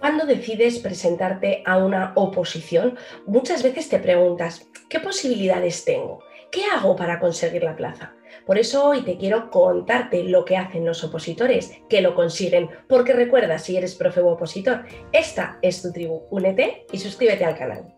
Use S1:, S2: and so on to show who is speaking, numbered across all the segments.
S1: Cuando decides presentarte a una oposición, muchas veces te preguntas, ¿qué posibilidades tengo? ¿Qué hago para conseguir la plaza? Por eso hoy te quiero contarte lo que hacen los opositores que lo consiguen, porque recuerda, si eres profe u opositor, esta es tu tribu. Únete y suscríbete al canal.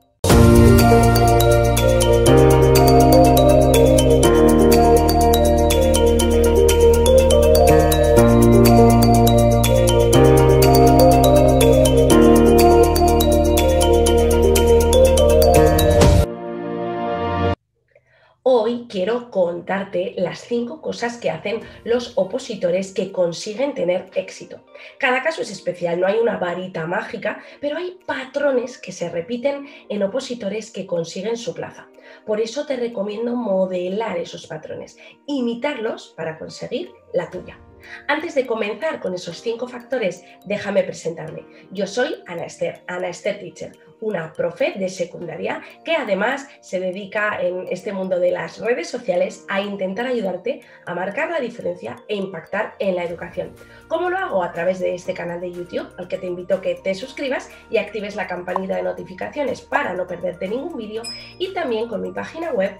S1: Hoy quiero contarte las 5 cosas que hacen los opositores que consiguen tener éxito. Cada caso es especial, no hay una varita mágica, pero hay patrones que se repiten en opositores que consiguen su plaza. Por eso te recomiendo modelar esos patrones, imitarlos para conseguir la tuya. Antes de comenzar con esos 5 factores, déjame presentarme. Yo soy Ana Ester Teacher, una profe de secundaria que además se dedica en este mundo de las redes sociales a intentar ayudarte a marcar la diferencia e impactar en la educación. ¿Cómo lo hago? A través de este canal de YouTube, al que te invito a que te suscribas y actives la campanita de notificaciones para no perderte ningún vídeo, y también con mi página web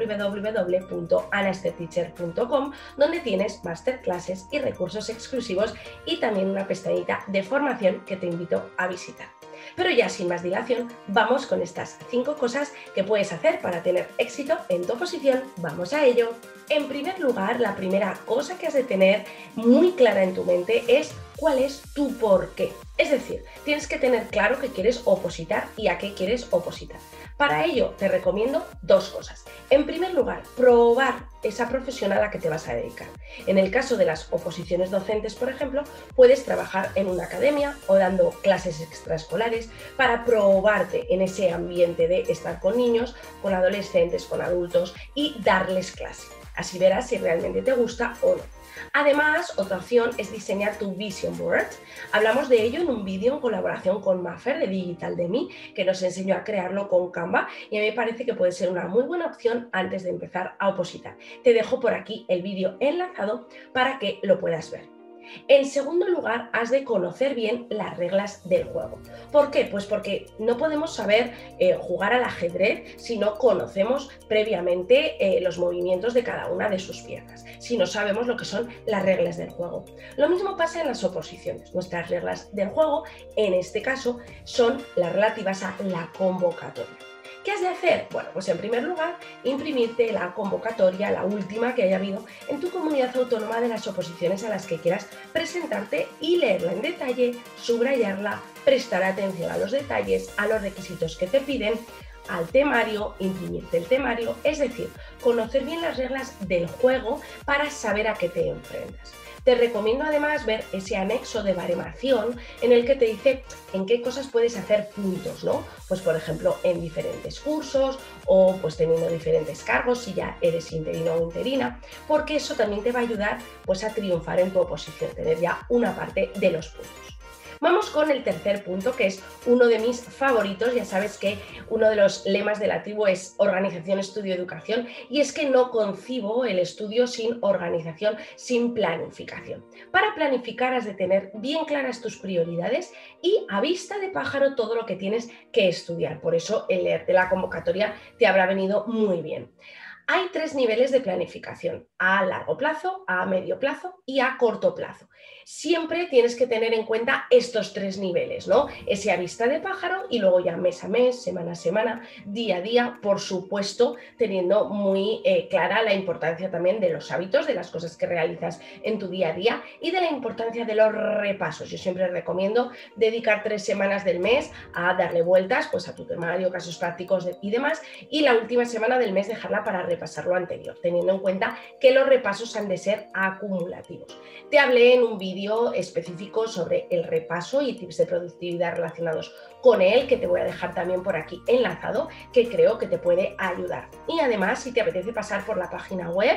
S1: www.anaesterteacher.com, donde tienes masterclasses y recursos exclusivos y también una pestañita de formación que te invito a visitar. Pero ya sin más dilación, vamos con estas 5 cosas que puedes hacer para tener éxito en tu oposición. ¡Vamos a ello! En primer lugar, la primera cosa que has de tener muy clara en tu mente es cuál es tu porqué. Es decir, tienes que tener claro que quieres opositar y a qué quieres opositar. Para ello, te recomiendo 2 cosas. En primer lugar, probar esa profesión a la que te vas a dedicar. En el caso de las oposiciones docentes, por ejemplo, puedes trabajar en una academia o dando clases extraescolares para probarte en ese ambiente de estar con niños, con adolescentes, con adultos y darles clase. Así verás si realmente te gusta o no. Además, otra opción es diseñar tu Vision Board. Hablamos de ello en un vídeo en colaboración con Maffer de Digital de mí, que nos enseñó a crearlo con Canva, y a mí me parece que puede ser una muy buena opción antes de empezar a opositar. Te dejo por aquí el vídeo enlazado para que lo puedas ver. En segundo lugar, has de conocer bien las reglas del juego. ¿Por qué? Pues porque no podemos saber jugar al ajedrez si no conocemos previamente los movimientos de cada una de sus piezas, si no sabemos lo que son las reglas del juego. Lo mismo pasa en las oposiciones. Nuestras reglas del juego, en este caso, son las relativas a la convocatoria. ¿Qué has de hacer? Bueno, pues en primer lugar, imprimirte la convocatoria, la última que haya habido en tu comunidad autónoma de las oposiciones a las que quieras presentarte y leerla en detalle, subrayarla, prestar atención a los detalles, a los requisitos que te piden, al temario, imprimirte el temario, es decir, conocer bien las reglas del juego para saber a qué te enfrentas. Te recomiendo además ver ese anexo de baremación en el que te dice en qué cosas puedes hacer puntos, ¿no? Pues por ejemplo en diferentes cursos o pues teniendo diferentes cargos si ya eres interino o interina, porque eso también te va a ayudar pues a triunfar en tu oposición, tener ya una parte de los puntos. Vamos con el tercer punto, que es uno de mis favoritos. Ya sabes que uno de los lemas de la tribu es organización, estudio, educación, y es que no concibo el estudio sin organización, sin planificación. Para planificar has de tener bien claras tus prioridades y a vista de pájaro todo lo que tienes que estudiar. Por eso el leerte la convocatoria te habrá venido muy bien. Hay 3 niveles de planificación: a largo plazo, a medio plazo y a corto plazo. Siempre tienes que tener en cuenta estos 3 niveles, ¿no? Ese a vista de pájaro y luego ya mes a mes, semana a semana, día a día, por supuesto, teniendo muy clara la importancia también de los hábitos, de las cosas que realizas en tu día a día y de la importancia de los repasos. Yo siempre recomiendo dedicar 3 semanas del mes a darle vueltas pues, a tu temario, casos prácticos y demás, y la última semana del mes dejarla para repasar lo anterior, teniendo en cuenta que los repasos han de ser acumulativos. Te hablé en un vídeo específico sobre el repaso y tips de productividad relacionados con él, que te voy a dejar también por aquí enlazado, que creo que te puede ayudar. Y además, si te apetece pasar por la página web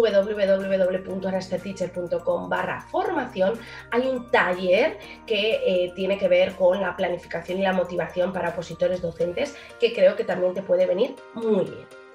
S1: www.anaesterteacher.com/formación, hay un taller que tiene que ver con la planificación y la motivación para opositores docentes, que creo que también te puede venir muy bien.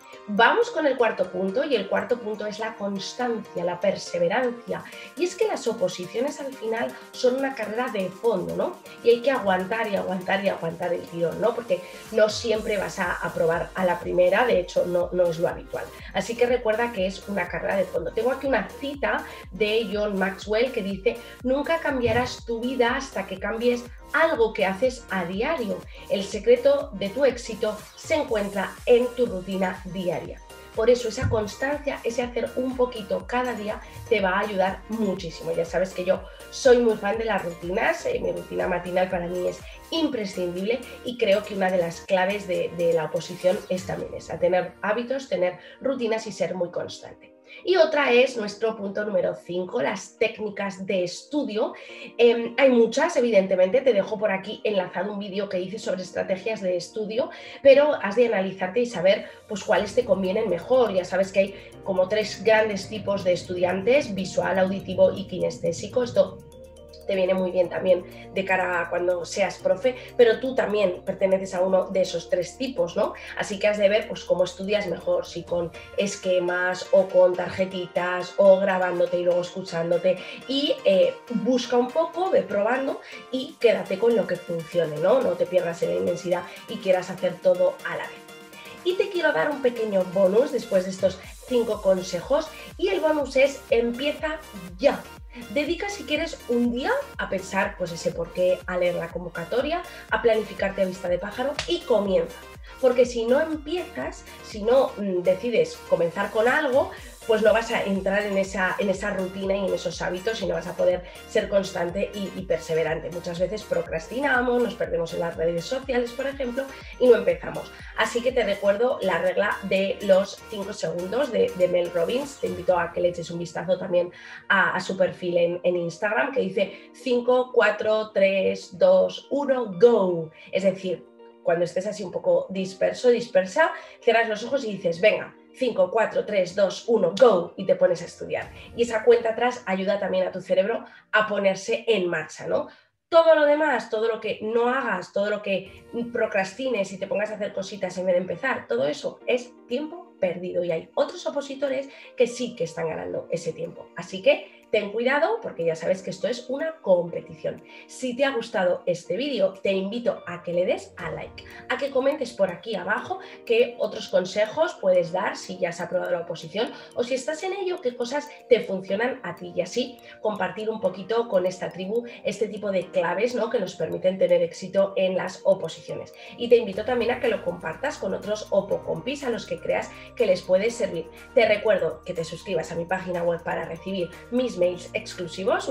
S1: Vamos con el cuarto punto, y el cuarto punto es la constancia, la perseverancia. Y es que las oposiciones al final son una carrera de fondo, ¿no? Y hay que aguantar y aguantar y aguantar el tirón, ¿no? Porque no siempre vas a aprobar a la primera, de hecho no es lo habitual. Así que recuerda que es una carrera de fondo. Tengo aquí una cita de John Maxwell que dice: nunca cambiarás tu vida hasta que cambies algo que haces a diario. El secreto de tu éxito se encuentra en tu rutina diaria. Por eso esa constancia, ese hacer un poquito cada día te va a ayudar muchísimo. Ya sabes que yo soy muy fan de las rutinas, mi rutina matinal para mí es imprescindible y creo que una de las claves de la oposición es también esa, tener hábitos, tener rutinas y ser muy constante. Y otra es nuestro punto número 5, las técnicas de estudio. Hay muchas, evidentemente, te dejo por aquí enlazado un vídeo que hice sobre estrategias de estudio, pero has de analizarte y saber pues cuáles te convienen mejor. Ya sabes que hay como 3 grandes tipos de estudiantes: visual, auditivo y kinestésico. Esto te viene muy bien también de cara a cuando seas profe, pero tú también perteneces a uno de esos 3 tipos, ¿no? Así que has de ver pues cómo estudias mejor, si con esquemas o con tarjetitas o grabándote y luego escuchándote, y busca un poco, ve probando y quédate con lo que funcione, ¿no? No te pierdas en la inmensidad y quieras hacer todo a la vez. Y te quiero dar un pequeño bonus después de estos 5 consejos, y el bonus es: empieza ya. Dedica, si quieres, un día a pensar pues ese por qué, a leer la convocatoria, a planificarte a vista de pájaro y comienza. Porque si no empiezas, si no decides comenzar con algo, pues no vas a entrar en esa rutina y en esos hábitos y no vas a poder ser constante y perseverante. Muchas veces procrastinamos, nos perdemos en las redes sociales, por ejemplo, y no empezamos. Así que te recuerdo la regla de los 5 segundos de Mel Robbins. Te invito a que le eches un vistazo también a su perfil en Instagram, que dice 5, 4, 3, 2, 1, go. Es decir, cuando estés así un poco dispersa, cierras los ojos y dices: venga, 5, 4, 3, 2, 1, go, y te pones a estudiar. Y esa cuenta atrás ayuda también a tu cerebro a ponerse en marcha, ¿no? Todo lo demás, todo lo que no hagas, todo lo que procrastines y te pongas a hacer cositas en vez de empezar, todo eso es tiempo perdido, y hay otros opositores que sí que están ganando ese tiempo. Así que ten cuidado, porque ya sabes que esto es una competición. Si te ha gustado este vídeo, te invito a que le des a like, a que comentes por aquí abajo qué otros consejos puedes dar si ya has aprobado la oposición, o si estás en ello, qué cosas te funcionan a ti, y así compartir un poquito con esta tribu este tipo de claves, ¿no?, que nos permiten tener éxito en las oposiciones. Y te invito también a que lo compartas con otros opocompis a los que creas que les puede servir. Te recuerdo que te suscribas a mi página web para recibir mis mails exclusivos,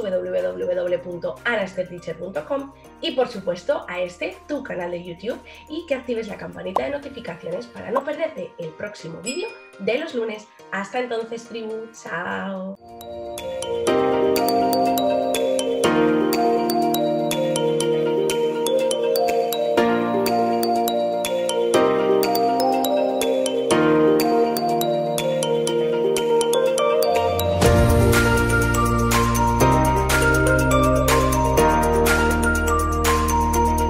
S1: www.anasterteacher.com, y por supuesto a tu canal de YouTube, y que actives la campanita de notificaciones para no perderte el próximo vídeo de los lunes. Hasta entonces, tribu, chao.